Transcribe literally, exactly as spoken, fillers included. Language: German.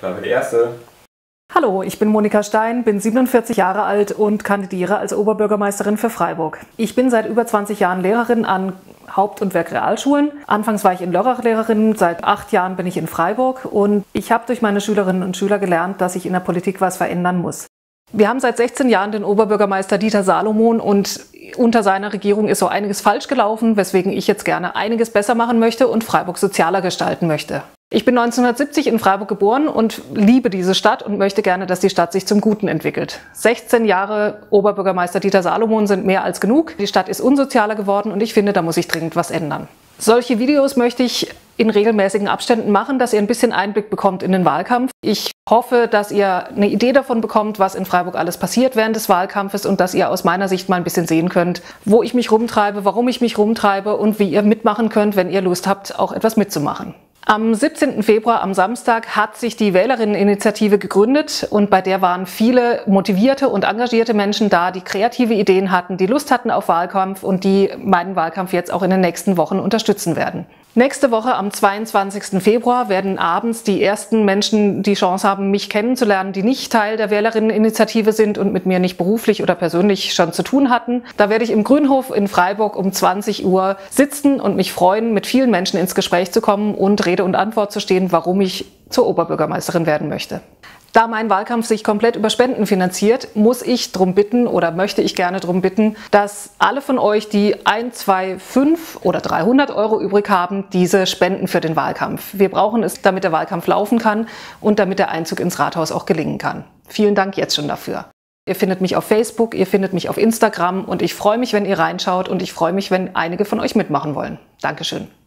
Frage die erste. Hallo, ich bin Monika Stein, bin siebenundvierzig Jahre alt und kandidiere als Oberbürgermeisterin für Freiburg. Ich bin seit über zwanzig Jahren Lehrerin an Haupt- und Werkrealschulen. Anfangs war ich in Lörrach Lehrerin, seit acht Jahren bin ich in Freiburg und ich habe durch meine Schülerinnen und Schüler gelernt, dass ich in der Politik was verändern muss. Wir haben seit sechzehn Jahren den Oberbürgermeister Dieter Salomon und unter seiner Regierung ist so einiges falsch gelaufen, weswegen ich jetzt gerne einiges besser machen möchte und Freiburg sozialer gestalten möchte. Ich bin neunzehnhundertsiebzig in Freiburg geboren und liebe diese Stadt und möchte gerne, dass die Stadt sich zum Guten entwickelt. sechzehn Jahre Oberbürgermeister Dieter Salomon sind mehr als genug. Die Stadt ist unsozialer geworden und ich finde, da muss sich dringend was ändern. Solche Videos möchte ich in regelmäßigen Abständen machen, dass ihr ein bisschen Einblick bekommt in den Wahlkampf. Ich hoffe, dass ihr eine Idee davon bekommt, was in Freiburg alles passiert während des Wahlkampfes und dass ihr aus meiner Sicht mal ein bisschen sehen könnt, wo ich mich rumtreibe, warum ich mich rumtreibe und wie ihr mitmachen könnt, wenn ihr Lust habt, auch etwas mitzumachen. Am siebzehnten Februar, am Samstag, hat sich die Wählerinneninitiative gegründet und bei der waren viele motivierte und engagierte Menschen da, die kreative Ideen hatten, die Lust hatten auf Wahlkampf und die meinen Wahlkampf jetzt auch in den nächsten Wochen unterstützen werden. Nächste Woche am zweiundzwanzigsten Februar werden abends die ersten Menschen die Chance haben, mich kennenzulernen, die nicht Teil der Wählerinneninitiative sind und mit mir nicht beruflich oder persönlich schon zu tun hatten. Da werde ich im Grünhof in Freiburg um zwanzig Uhr sitzen und mich freuen, mit vielen Menschen ins Gespräch zu kommen und Rede und Antwort zu stehen, warum ich zur Oberbürgermeisterin werden möchte. Da mein Wahlkampf sich komplett über Spenden finanziert, muss ich darum bitten oder möchte ich gerne darum bitten, dass alle von euch, die ein, zwei, fünf oder dreihundert Euro übrig haben, diese spenden für den Wahlkampf. Wir brauchen es, damit der Wahlkampf laufen kann und damit der Einzug ins Rathaus auch gelingen kann. Vielen Dank jetzt schon dafür. Ihr findet mich auf Facebook, ihr findet mich auf Instagram und ich freue mich, wenn ihr reinschaut und ich freue mich, wenn einige von euch mitmachen wollen. Dankeschön.